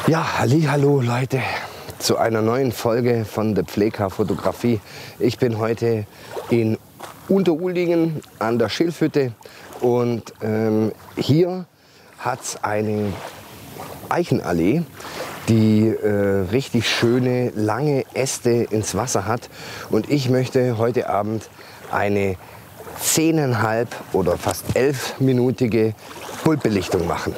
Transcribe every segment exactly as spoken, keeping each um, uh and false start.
Ja, hallihallo Leute, zu einer neuen Folge von der Pfleger Fotografie. Ich bin heute in Unteruhlingen an der Schilfhütte und ähm, hier hat es eine Eichenallee, die äh, richtig schöne, lange Äste ins Wasser hat. Und ich möchte heute Abend eine zehneinhalb oder fast elfminütige Bulbbelichtung machen.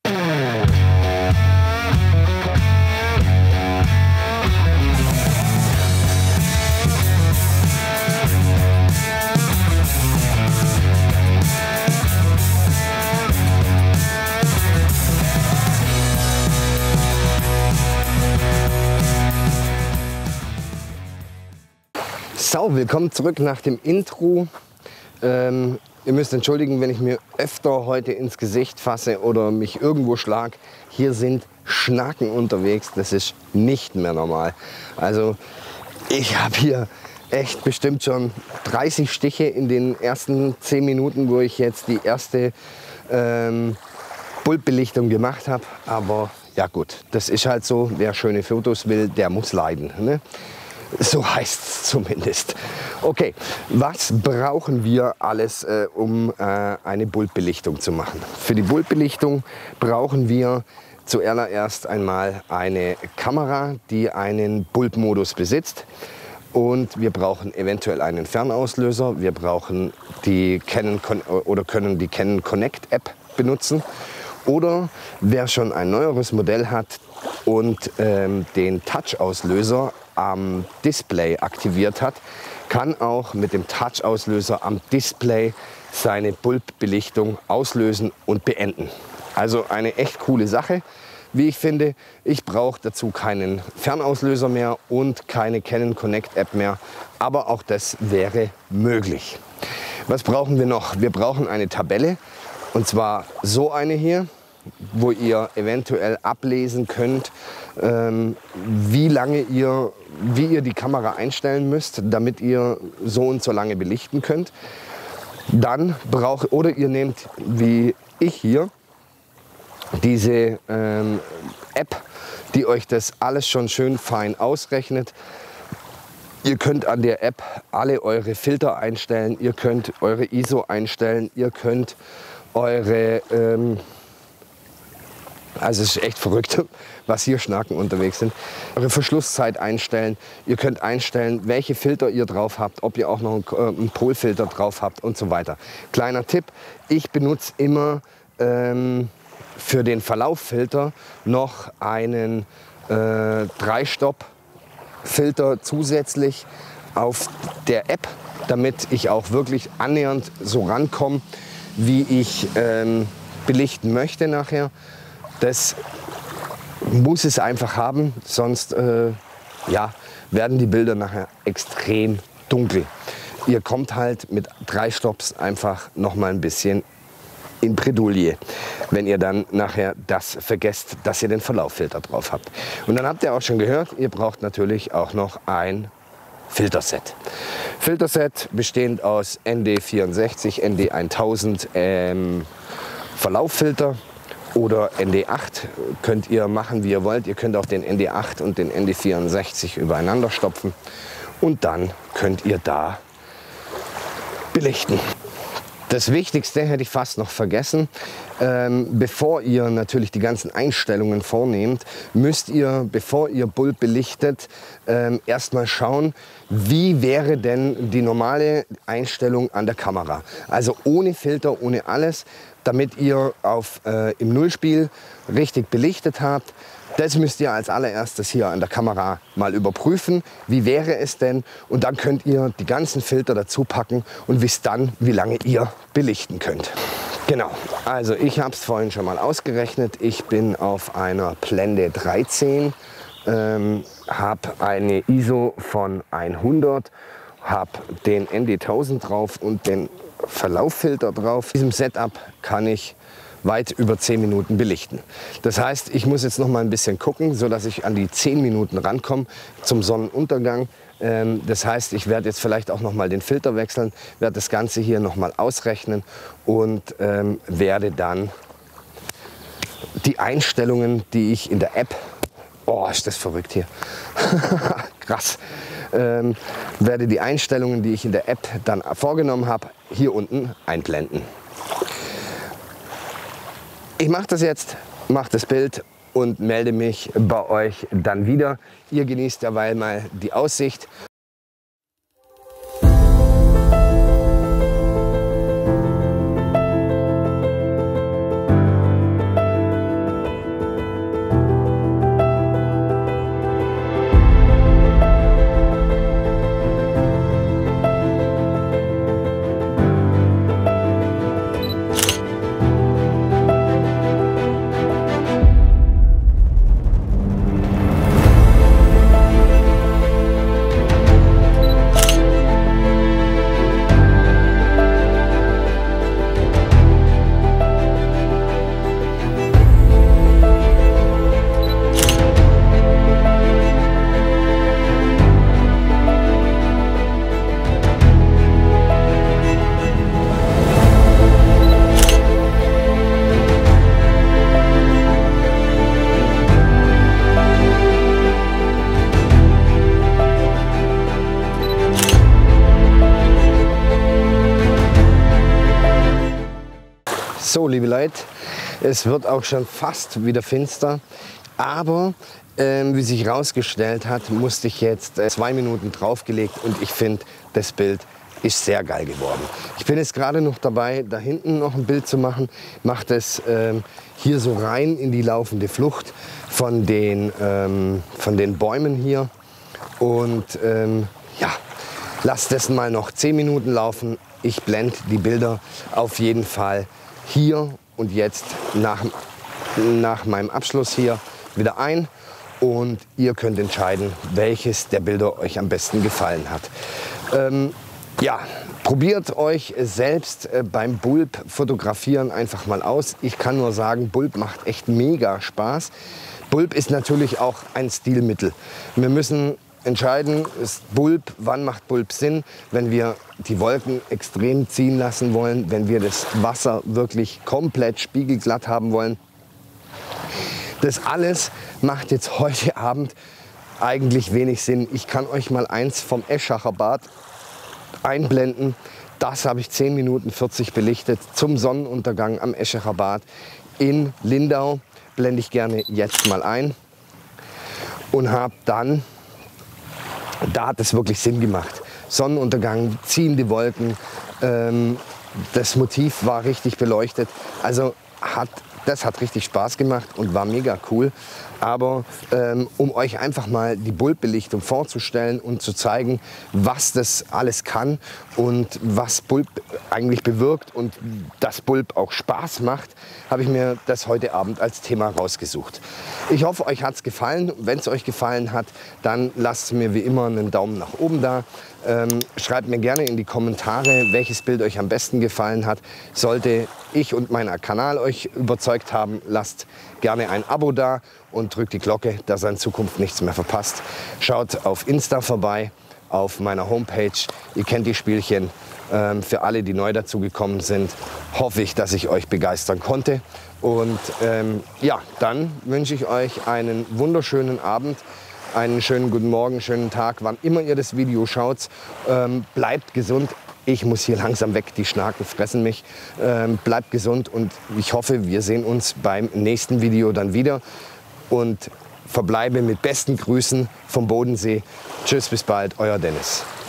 So, willkommen zurück nach dem Intro. Ähm, ihr müsst entschuldigen, wenn ich mir öfter heute ins Gesicht fasse oder mich irgendwo schlag. Hier sind Schnaken unterwegs, das ist nicht mehr normal. Also ich habe hier echt bestimmt schon dreißig Stiche in den ersten zehn Minuten, wo ich jetzt die erste ähm, Bulbbelichtung gemacht habe. Aber ja gut, das ist halt so, wer schöne Fotos will, der muss leiden, ne? So heißt es zumindest. Okay, was brauchen wir alles, äh, um äh, eine Bulbbelichtung zu machen? Für die Bulbbelichtung brauchen wir zuallererst einmal eine Kamera, die einen Bulbmodus besitzt. Und wir brauchen eventuell einen Fernauslöser. Wir brauchen die Canon oder können die Canon Connect App benutzen. Oder wer schon ein neueres Modell hat und ähm, den Touch-Auslöser am Display aktiviert hat, kann auch mit dem Touch-Auslöser am Display seine Bulbbelichtung auslösen und beenden. Also eine echt coole Sache, wie ich finde. Ich brauche dazu keinen Fernauslöser mehr und keine Canon Connect App mehr, aber auch das wäre möglich. Was brauchen wir noch? Wir brauchen eine Tabelle, und zwar so eine hier, wo ihr eventuell ablesen könnt, ähm, wie lange ihr, wie ihr die Kamera einstellen müsst, damit ihr so und so lange belichten könnt. Dann braucht, oder ihr nehmt, wie ich hier, diese ähm, App, die euch das alles schon schön fein ausrechnet. Ihr könnt an der App alle eure Filter einstellen, ihr könnt eure I S O einstellen, ihr könnt eure ähm, Also es ist echt verrückt, was hier Schnaken unterwegs sind. Eure Verschlusszeit einstellen. Ihr könnt einstellen, welche Filter ihr drauf habt, ob ihr auch noch einen, äh, einen Polfilter drauf habt und so weiter. Kleiner Tipp, ich benutze immer ähm, für den Verlauffilter noch einen äh, Drei-Stopp-Filter zusätzlich auf der App, damit ich auch wirklich annähernd so rankomme, wie ich ähm, belichten möchte nachher. Das muss es einfach haben, sonst äh, ja, werden die Bilder nachher extrem dunkel. Ihr kommt halt mit drei Stopps einfach noch mal ein bisschen in Bredouille, wenn ihr dann nachher das vergesst, dass ihr den Verlauffilter drauf habt. Und dann habt ihr auch schon gehört, ihr braucht natürlich auch noch ein Filterset. Filterset bestehend aus N D vierundsechzig, N D tausend ähm, Verlauffilter. Oder N D acht könnt ihr machen, wie ihr wollt. Ihr könnt auch den N D acht und den N D vierundsechzig übereinander stopfen. Und dann könnt ihr da belichten. Das Wichtigste hätte ich fast noch vergessen. Ähm, bevor ihr natürlich die ganzen Einstellungen vornehmt, müsst ihr, bevor ihr Bulb belichtet, ähm, erstmal schauen, wie wäre denn die normale Einstellung an der Kamera. Also ohne Filter, ohne alles, damit ihr auf, äh, im Nullspiel richtig belichtet habt. Das müsst ihr als allererstes hier an der Kamera mal überprüfen. Wie wäre es denn? Und dann könnt ihr die ganzen Filter dazu packen und wisst dann, wie lange ihr belichten könnt. Genau, also ich habe es vorhin schon mal ausgerechnet. Ich bin auf einer Blende dreizehn, ähm, habe eine I S O von hundert, habe den N D tausend drauf und den Verlauffilter drauf. In diesem Setup kann ich weit über zehn Minuten belichten. Das heißt, ich muss jetzt noch mal ein bisschen gucken, so dass ich an die zehn Minuten rankomme zum Sonnenuntergang. Ähm, das heißt, ich werde jetzt vielleicht auch noch mal den Filter wechseln, werde das Ganze hier noch mal ausrechnen und ähm, werde dann die Einstellungen, die ich in der App Oh, ist das verrückt hier. Krass. Ähm, werde die Einstellungen, die ich in der App dann vorgenommen habe, hier unten einblenden. Ich mache das jetzt, mache das Bild und melde mich bei euch dann wieder. Ihr genießt derweil mal die Aussicht. So, liebe Leute, es wird auch schon fast wieder finster, aber ähm, wie sich herausgestellt hat, musste ich jetzt äh, zwei Minuten draufgelegt und ich finde, das Bild ist sehr geil geworden. Ich bin jetzt gerade noch dabei, da hinten noch ein Bild zu machen, mache das ähm, hier so rein in die laufende Flucht von den, ähm, von den Bäumen hier und ähm, ja, lass das mal noch zehn Minuten laufen. Ich blende die Bilder auf jeden Fall hier und jetzt nach, nach meinem Abschluss hier wieder ein und ihr könnt entscheiden, welches der Bilder euch am besten gefallen hat. Ähm, ja, probiert euch selbst äh, beim Bulb fotografieren einfach mal aus. Ich kann nur sagen, Bulb macht echt mega Spaß. Bulb ist natürlich auch ein Stilmittel. Wir müssen entscheiden, ist Bulb, wann macht Bulb Sinn, wenn wir die Wolken extrem ziehen lassen wollen, wenn wir das Wasser wirklich komplett spiegelglatt haben wollen. Das alles macht jetzt heute Abend eigentlich wenig Sinn. Ich kann euch mal eins vom Eschacher Bad einblenden. Das habe ich zehn Minuten vierzig belichtet zum Sonnenuntergang am Eschacher Bad in Lindau. Blende ich gerne jetzt mal ein und habe dann, da hat es wirklich Sinn gemacht. Sonnenuntergang, ziehende Wolken, ähm, das Motiv war richtig beleuchtet. Also hat, das hat richtig Spaß gemacht und war mega cool. Aber ähm, um euch einfach mal die Bulbbelichtung vorzustellen und zu zeigen, was das alles kann und was Bulb eigentlich bewirkt und dass Bulb auch Spaß macht, habe ich mir das heute Abend als Thema rausgesucht. Ich hoffe, euch hat es gefallen. Wenn es euch gefallen hat, dann lasst mir wie immer einen Daumen nach oben da. Ähm, schreibt mir gerne in die Kommentare, welches Bild euch am besten gefallen hat. Sollte ich und mein Kanal euch überzeugt haben, lasst gerne ein Abo da und drückt die Glocke, dass ihr in Zukunft nichts mehr verpasst. Schaut auf Insta vorbei, auf meiner Homepage. Ihr kennt die Spielchen. Ähm, für alle, die neu dazugekommen sind, hoffe ich, dass ich euch begeistern konnte. Und ähm, ja, dann wünsche ich euch einen wunderschönen Abend. Einen schönen guten Morgen, schönen Tag, wann immer ihr das Video schaut. Ähm, bleibt gesund. Ich muss hier langsam weg, die Schnaken fressen mich. Ähm, bleibt gesund und ich hoffe, wir sehen uns beim nächsten Video dann wieder. Und verbleibe mit besten Grüßen vom Bodensee. Tschüss, bis bald, euer Dennis.